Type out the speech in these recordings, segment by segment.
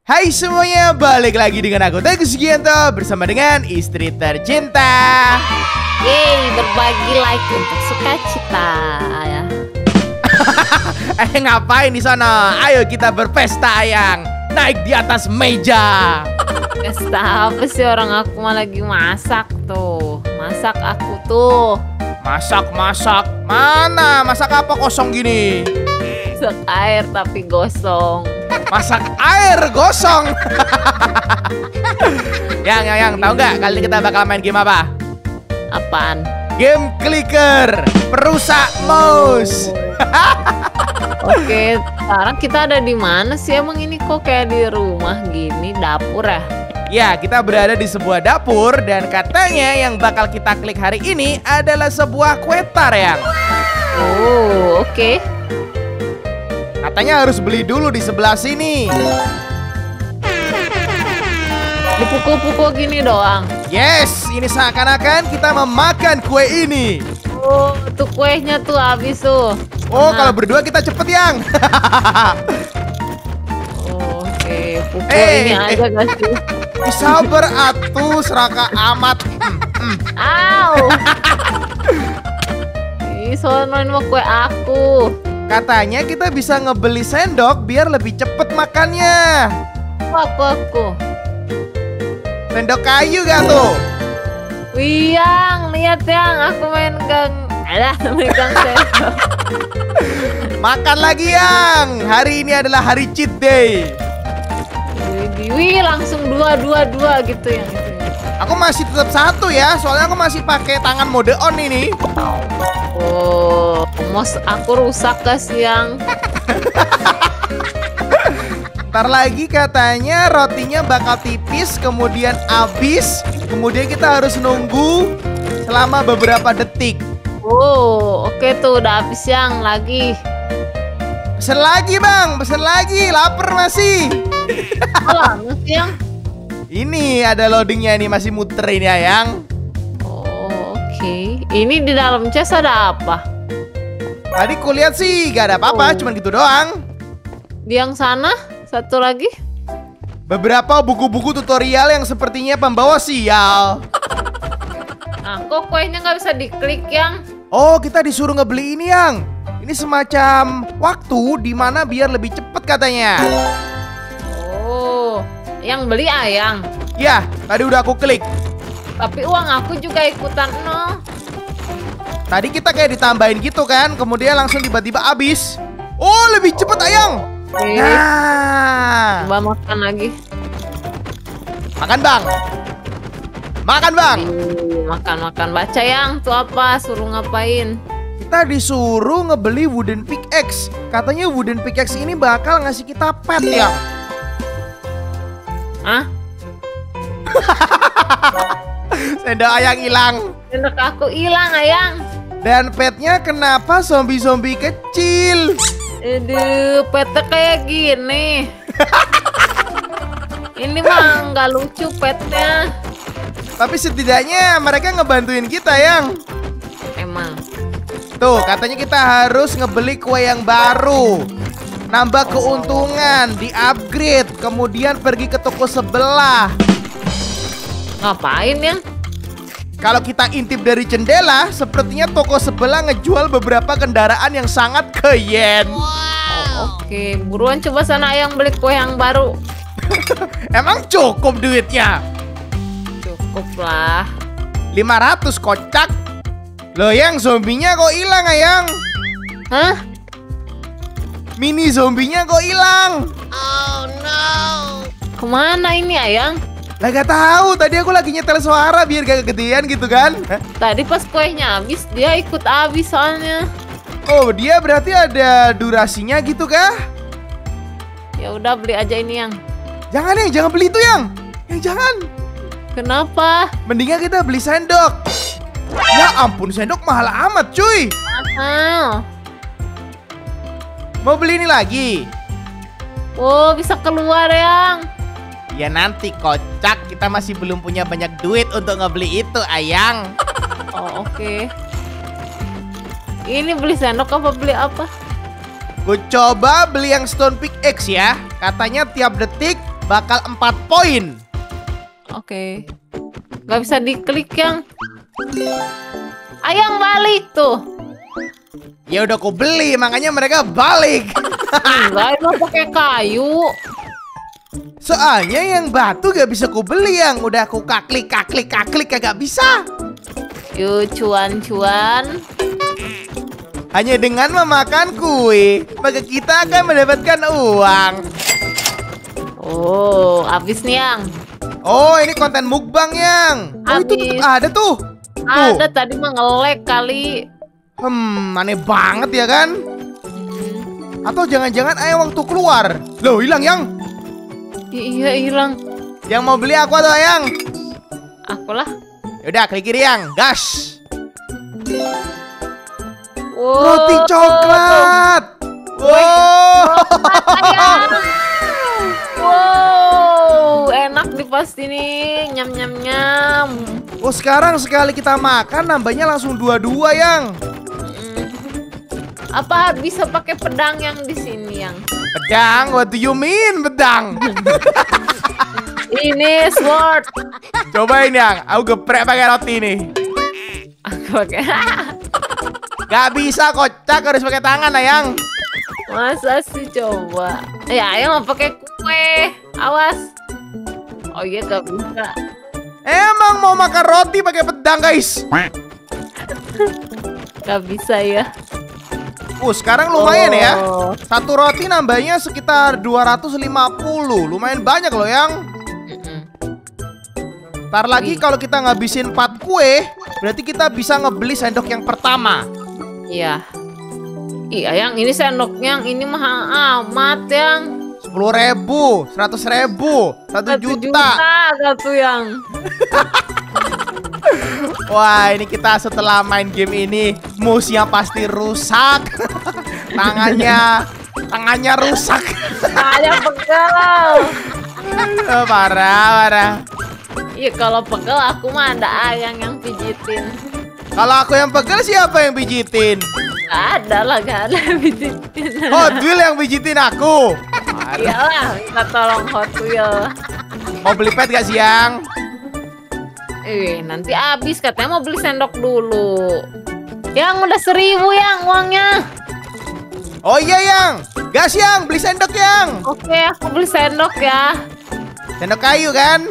Hai semuanya, balik lagi dengan aku Teguh Sugianto bersama dengan istri tercinta. Yeay, berbagi like untuk sukacita ya. Ngapain di sana? Ayo kita berpesta ayang. Naik di atas meja. Pesta apa sih, orang aku mah lagi masak tuh. Masak aku tuh. Masak. Mana? Masak apa kosong gini? Masak air tapi gosong. Masak air gosong. Yang tahu nggak kali ini kita bakal main game apa? Apaan? Game clicker, perusak mouse. Oke, sekarang kita ada di mana sih emang ini, kok kayak di rumah gini, dapur ya? Ya, kita berada di sebuah dapur dan katanya yang bakal kita klik hari ini adalah sebuah kue tar ya. Oh, oke. Katanya harus beli dulu di sebelah sini. Dipukul-pukul gini doang. Yes, ini seakan-akan kita memakan kue ini. Oh, tuh kuenya tuh habis tuh. Oh, kalau berdua kita cepet yang. Oke, pukul ini aja gak sih? Sabar atuh, seraka amat. Au. Ih, soalnya mau kue aku. Katanya kita bisa ngebeli sendok biar lebih cepet makannya. Aku. Sendok kayu gak tuh? Wih, yang lihat yang aku megang sendok. Makan lagi yang. Hari ini adalah hari cheat day. Wih, langsung dua gitu yang itu. Aku masih tetap satu ya, soalnya aku masih pakai tangan mode on ini. Oh, mos aku rusak guys yang. Ntar lagi katanya rotinya bakal tipis, kemudian habis, kemudian kita harus nunggu selama beberapa detik. Oh, oke tuh udah habis yang lagi. Pesen lagi bang, pesen lagi, lapar masih. Lama sih yang. Ini ada loadingnya nih, masih muter ini ya yang. Oh, oke. Ini di dalam chest ada apa? Tadi kulihat sih gak ada apa-apa, cuman gitu doang. Di yang sana, satu lagi. Beberapa buku-buku tutorial yang sepertinya pembawa sial. Nah, kok kuenya nggak bisa diklik yang? Oh, kita disuruh ngebeli ini yang. Ini semacam waktu dimana biar lebih cepet katanya. Oh, yang beli ayang. Ya, tadi udah aku klik. Tapi uang aku juga ikutan nol. Tadi kita kayak ditambahin gitu kan, kemudian langsung tiba-tiba habis. Oh, lebih cepet ayang. Oke. Nah, Coba makan lagi. makan bang. Makan bang. Makan. Baca yang tuh apa? Suruh ngapain? Kita disuruh ngebeli wooden pickaxe. Katanya wooden pickaxe ini bakal ngasih kita pet ya. Hah? Sendok ayang hilang. Sendok aku hilang ayang. Dan petnya kenapa zombie-zombie kecil? Aduh, petnya kayak gini. Ini mah nggak lucu petnya. Tapi setidaknya mereka ngebantuin kita yang. Emang. Tuh, katanya kita harus ngebeli kue yang baru. Nambah keuntungan, di-upgrade, kemudian pergi ke toko sebelah. Ngapain ya? Kalau kita intip dari jendela, sepertinya toko sebelah ngejual beberapa kendaraan yang sangat keren. Oh, oke, buruan coba sana yang beli kue yang baru. Emang cukup duitnya? Cukup lah. 500 kocak. Loh yang zombinya kok hilang ayang? Hah? Mini zombinya kok hilang? Kemana ini ayang? Lah gak tahu, tadi aku lagi nyetel suara biar gak kegedean gitu kan. Tadi pas kuenya habis, dia ikut habis soalnya. Oh, dia berarti ada durasinya gitu kah? Ya udah beli aja ini yang. Jangan nih, jangan beli itu yang. Jangan. Kenapa? Mendingan kita beli sendok. Ya ampun, sendok mahal amat cuy. Mahal. Mau beli ini lagi? Oh, bisa keluar yang. Ya nanti kocak, kita masih belum punya banyak duit untuk ngebeli itu ayang. Oh, oke. Ini beli sendok apa beli apa? Gue coba beli yang stone pickaxe ya. Katanya tiap detik bakal 4 poin. Oke. Gak bisa diklik yang. Ayang balik tuh. Ya udah aku beli, makanya mereka balik. Enggak, itu pakai kayu. Soalnya yang batu gak bisa ku beli yang udah aku klik kagak bisa. Yuk cuan-cuan. Hanya dengan memakan kue, maka kita akan mendapatkan uang. Oh, habis nih yang. Oh, ini konten mukbang yang. Oh, itu Habis. tetap ada tuh. Ada tadi mah nge-lag kali. Aneh banget ya kan? Atau jangan-jangan ayam waktu keluar. Loh, hilang yang. Iya hilang. Yang mau beli aku atau ayang? Aku lah. Yaudah, klik kiri yang. Gas. Wow. Roti coklat. Wow. Wow, enak nih pasti nih. Nyam nyam nyam. Oh, sekarang sekali kita makan nambahnya langsung 2-2 yang. Apa bisa pakai pedang yang di sini yang? Pedang? What do you mean pedang? Ini sword. Cobain yang. Aku geprek pakai roti nih. Aku pakai. Gak bisa, kocak, harus pakai tangan ayang. Masa sih coba? Ya, ayang mau pakai kue. Awas. Oh iya gak bisa. Emang mau makan roti pakai pedang, guys? Gak bisa ya. Sekarang lumayan ya. Oh. Satu roti nambahnya sekitar 250. Lumayan banyak loh yang. Ntar lagi kalau kita ngabisin 4 kue, berarti kita bisa ngebeli sendok yang pertama. Iya. Iya yang ini sendoknya yang ini mahal amat yang. 10.000, 100.000, 1 juta. Satu yang. Wah, ini kita setelah main game ini, mouse-nya pasti rusak. Tangannya rusak. Ayang pegel. Parah. Iya kalau pegel aku mah ada ayang yang pijitin. Kalau aku yang pegel, siapa yang pijitin? Gak ada yang pijitin. Hot Wheel yang pijitin aku. Iyalah, minta tolong Hot Wheel. Mau beli pet gak siang? Nanti habis katanya mau beli sendok dulu. Yang udah 1.000 yang uangnya. Oh iya yang. Gas yang, beli sendok yang. Oke, aku beli sendok ya. Sendok kayu kan?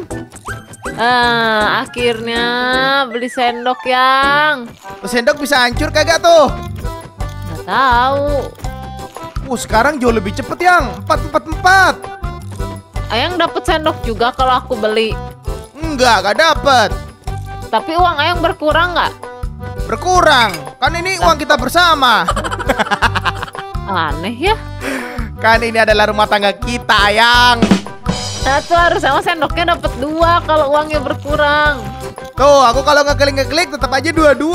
Akhirnya beli sendok yang. Sendok bisa hancur kagak tuh? Gak tahu. Sekarang jauh lebih cepet yang. 4. Ayang dapat sendok juga kalau aku beli. Enggak, gak dapet. Tapi uang ayang berkurang nggak? Berkurang. Kan ini uang kita bersama. Aneh ya. Kan ini adalah rumah tangga kita, ayang. Satu harus sama sendoknya dapat 2 kalau uangnya berkurang. Tuh, aku kalau ngeklik tetap aja 2-2.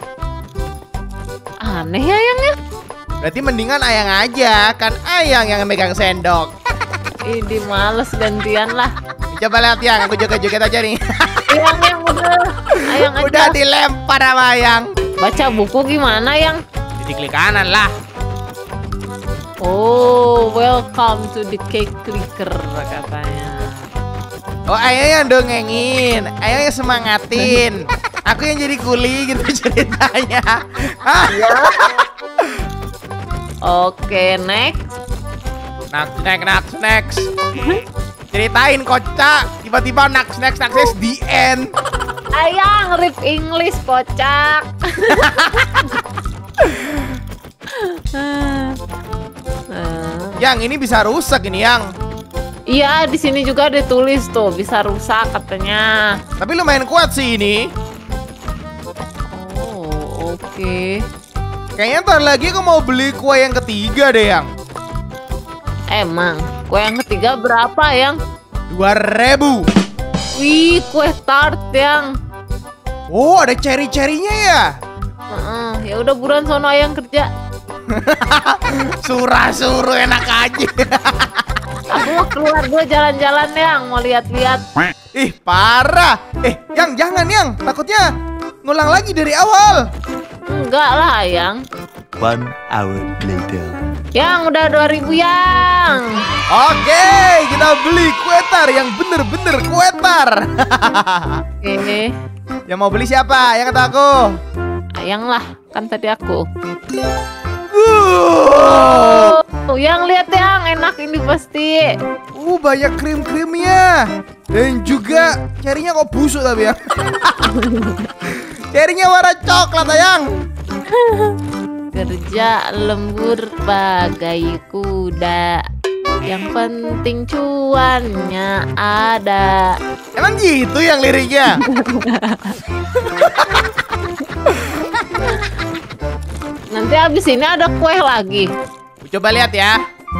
Aneh ya ayang ya. Berarti mendingan ayang aja. Kan ayang yang megang sendok. Ini males gantian lah. Coba lihat yang, aku joget-joget aja nih. Yang udah. Ayang aja. Udah dilempar sama ayang. Baca buku gimana yang? Jadi klik kanan lah. Oh, welcome to the cake clicker katanya. Oh, ayang yang dongengin, ayang yang semangatin. Aku yang jadi kuli gitu ceritanya. Oke, next. Next. Ceritain kocak. Tiba-tiba next the end. Ayang rip English kocak. Yang ini bisa rusak ini yang. Iya, di sini juga ditulis tuh bisa rusak katanya. Tapi lumayan kuat sih ini. Oh, oke. Kayaknya ntar lagi aku mau beli kue yang ketiga deh yang. Emang kue yang ketiga berapa yang? 2.000. Wih, kue tart yang. Oh, ada cherry-cherrynya ya. Ya udah buruan sono ayang kerja. Suruh enak aja. Aku mau keluar dulu jalan-jalan yang mau lihat-lihat. Ih, parah. Yang jangan yang, takutnya ngulang lagi dari awal. Enggak lah ayang. 1 hour later. Yang udah 2000 yang. Oke, kita beli kue tar yang bener-bener kue tar. Oke. Yang mau beli siapa? Yang kata aku. Ayang lah, kan tadi aku. Wow. Yang lihat yang enak ini pasti. Banyak krim-krimnya. Dan juga cerinya kok busuk tapi ya. Cerinya warna coklat Ayang. Kerja lembur bagai kuda, yang penting cuannya ada. Emang gitu yang liriknya? Nanti abis ini ada kue lagi. Coba lihat ya.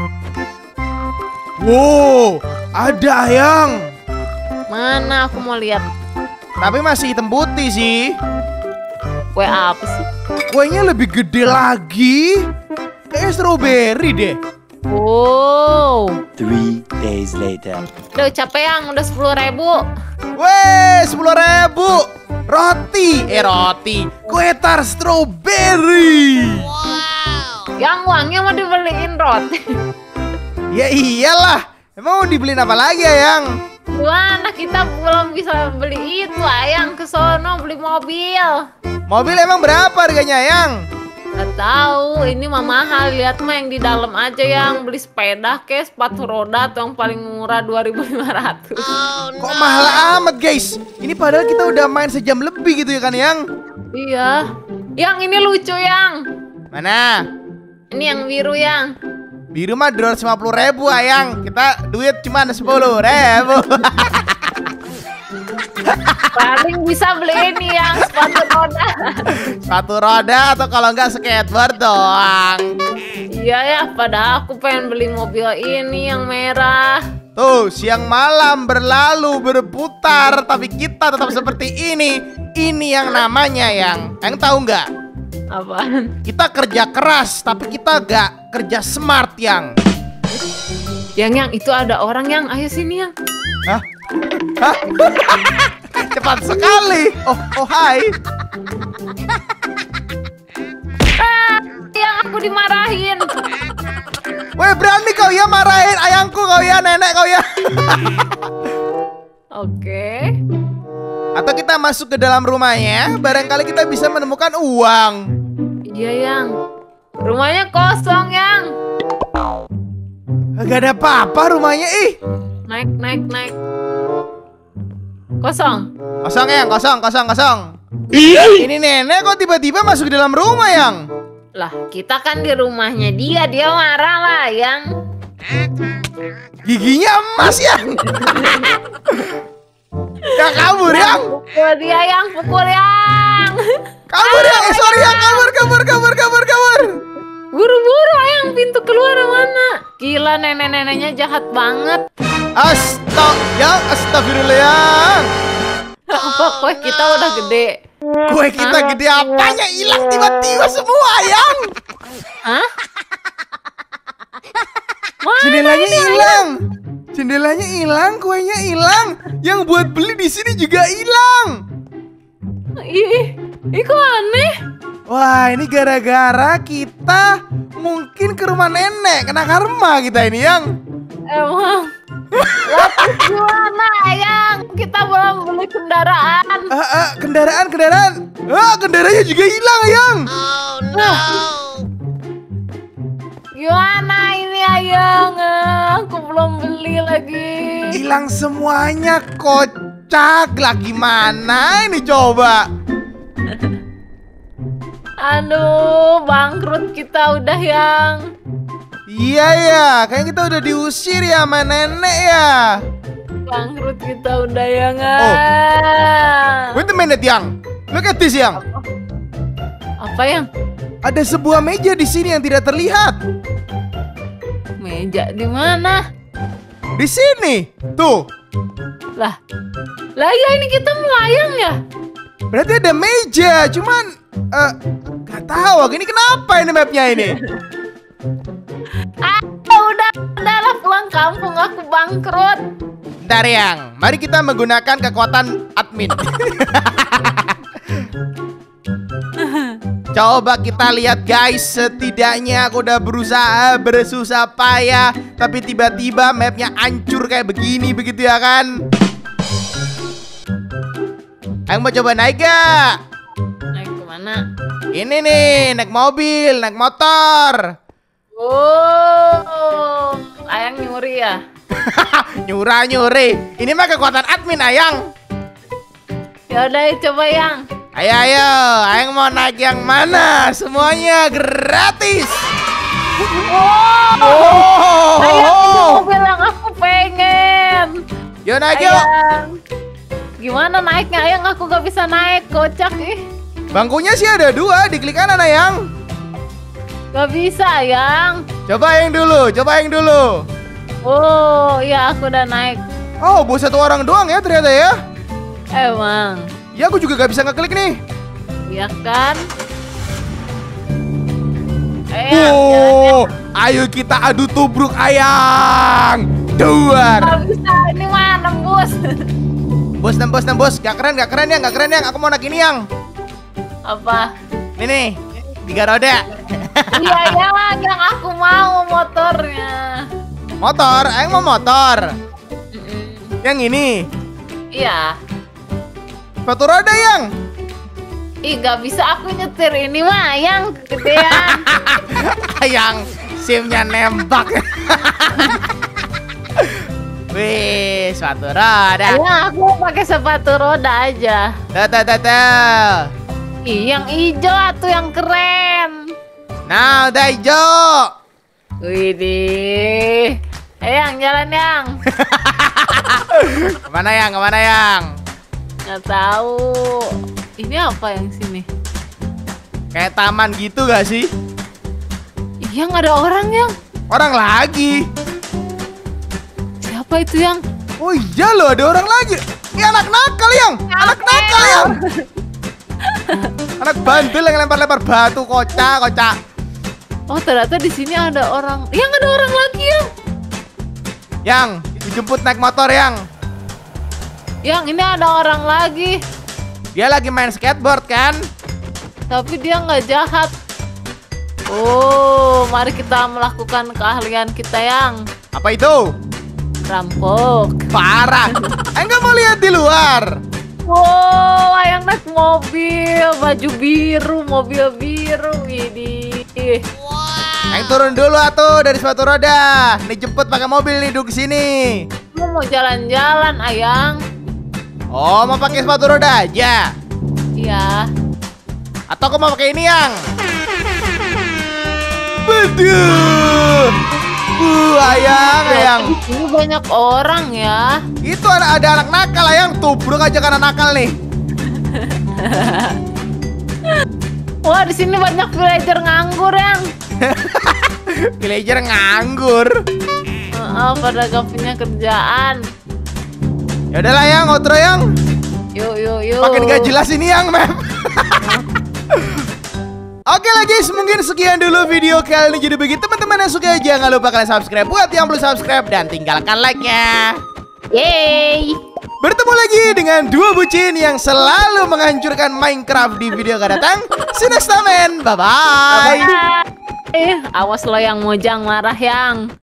Wow, ada Ayang. Mana aku mau lihat. Tapi masih hitam putih sih. Kue apa sih? Kuenya lebih gede lagi. Kayak strawberry deh. Wow. 3 days later. Udah capek yang udah 10.000. Weh, 10.000. Roti. Kue tar strawberry. Yang uangnya mau dibeliin roti. Ya iyalah. Emang mau dibeliin apa lagi Ayang? Gimana kita belum bisa beli itu, Ayang ke sono beli mobil. Mobil emang berapa harganya Ayang? Gak tahu, ini mah mahal. Lihat mah yang di dalam aja yang beli sepeda ke sepatu roda tuh yang paling murah 2.500. Kok mahal amat guys? Ini padahal kita udah main sejam lebih gitu ya kan Yang? Iya. Yang ini lucu yang. Mana? Ini yang biru yang. Biru mah 250.000 Ayang. Kita duit cuma 10.000. Paling bisa beli ini yang sepatu roda. Sepatu roda atau kalau enggak skateboard doang. Iya ya, padahal aku pengen beli mobil ini yang merah. Tuh, siang malam berlalu berputar, tapi kita tetap seperti ini. Ini yang namanya Yang tahu nggak? Apaan? Kita kerja keras, tapi kita nggak kerja smart Yang itu ada orang yang. Ayo sini yang. Hah? Hah? Cepat sekali. Oh hai. Yang aku dimarahin. Weh, berani kau ya marahin ayangku kau ya, nenek kau ya. Oke. Atau kita masuk ke dalam rumahnya, barangkali kita bisa menemukan uang. Iya yang. Rumahnya kosong yang. Gak ada apa-apa rumahnya ih. Naik. Kosong. Kosong Yang, kosong. Ini nenek kok tiba-tiba masuk ke dalam rumah Yang? Lah, kita kan di rumahnya dia marah lah yang. Giginya emas Yang. Yang kabur Yang. Pukul dia yang, pukul yang. Kabur Yang, sorry Yang, kabur. Buru-buru yang pintu keluar mana? Gila nenek-neneknya jahat banget. Astagfirullah Yang. Apa kue kita udah gede? Kue kita gede apanya hilang tiba-tiba semua Yang. Hah? Jendelanya hilang, kuenya hilang. Yang buat beli di sini juga hilang. Ih, kok aneh? Wah, ini gara-gara kita mungkin ke rumah nenek, kena karma kita ini Yang. Emang. Lah gimana yang? Kita belum beli kendaraan. Kendaraan. Kendaraannya juga hilang Yang. Gimana ini Ayang? Aku belum beli lagi. Hilang semuanya, kocak lah. Gimana ini coba? Aduh, bangkrut kita udah yang. Iya ya, kayaknya kita udah diusir ya sama nenek ya. Bangkrut kita udah yang. Wait a minute Yang. Look at this Yang. Apa yang? Ada sebuah meja di sini yang tidak terlihat. Meja di mana? Di sini. Tuh. Lah ya ini kita melayang ya? Berarti ada meja, cuman gak tahu. Ini kenapa ini mapnya ini? Udahlah pulang kampung, aku bangkrut. Bentar Yang, mari kita menggunakan kekuatan admin. Coba kita lihat guys, setidaknya aku udah berusaha bersusah payah, tapi tiba-tiba mapnya hancur kayak begini, begitu ya kan? Ayo mau coba naik gak? Naik kemana? Ini nih, naik mobil, naik motor. Oh, Ayang nyuri ya? Nyuri. Ini mah kekuatan admin Ayang. Ya udah coba Yang. Ayo, Ayang mau naik yang mana? Semuanya gratis. Oh, Ayang itu mobil yang aku pengen. Yuk naik yuk. Ayang, gimana naiknya Ayang? Aku gak bisa naik, kocak ih. Bangkunya sih ada 2, diklik kanan Ayang. Gak bisa Ayang. Coba yang dulu. Oh, iya aku udah naik. Oh, buat 1 orang doang ya ternyata ya. Emang. Ya aku juga gak bisa ngeklik nih. Iya kan? Ayang, Oh, ayo kita adu tubruk Ayang. Duar. gak bisa, ini mah nembus. Nembus. Gak keren yang. Aku mau naik ini yang. Apa? Ini nih, 3 roda. Iya yang aku mau motornya. Motor, Ayang mau motor. Yang ini, Iya. sepatu roda yang. Ih gak bisa aku nyetir ini mah yang kegedean. Yang SIM-nya nembak. Wih, sepatu roda. Ya aku pakai sepatu roda aja. Tuh. Ih yang hijau tuh yang keren. Nah, udah hijau. Widih. Yang jalan yang. Kemana yang? Nggak tahu. Ini apa yang sini? Kayak taman gitu gak sih? Iya nggak ada orang yang. Orang lagi. Siapa itu yang? Oh iya loh, ada orang lagi. Ini anak nakal yang. Anak bandel yang lempar-lempar batu, kocak. Oh ternyata di sini ada orang. Yang ada orang lagi yang. Yang dijemput naik motor yang. Yang ini ada orang lagi. Dia lagi main skateboard kan? Tapi dia nggak jahat. Oh, mari kita melakukan keahlian kita yang Apa itu? rampok. Parah. Enggak mau lihat di luar. Wow, Ayang naik mobil, baju biru, mobil biru ini. Yang turun dulu atuh dari sepatu roda. Nih jemput pakai mobil nih, duduk di sini. Lu mau jalan-jalan, Ayang? Oh, mau pakai sepatu roda aja? Iya. Atau aku mau pakai ini yang? Betul. Ayang. Ini banyak orang ya. Itu ada anak nakal Ayang, tubruk aja karena nakal nih. Wah, di sini banyak villager nganggur yang. Villager nganggur. Pada gak punya kerjaan. Ya udahlah yang, outro yang. Yuk. Makin gak jelas ini yang map. Oke lah guys, mungkin sekian dulu video kali ini. Jadi bagi teman-teman yang suka, jangan lupa kalian subscribe. Buat yang belum subscribe, dan tinggalkan like-nya. Yeay. Bertemu lagi dengan 2 bucin yang selalu menghancurkan Minecraft di video akan datang. See you next time, man. Bye-bye. Awas lo yang mojang marah yang.